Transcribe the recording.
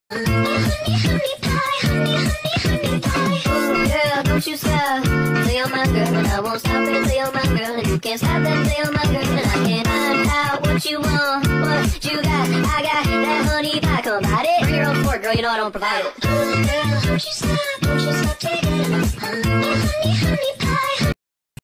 Girl, don't you stop till you're my girl, and I won't stop until you're my girl, and you can't stop until you're my girl, and I can't find out what you want, what you got. I got that honey pie, come bite it. Bring your own fork, girl, you know I don't provide it. Girl, don't you stop till you're my girl, honey, honey,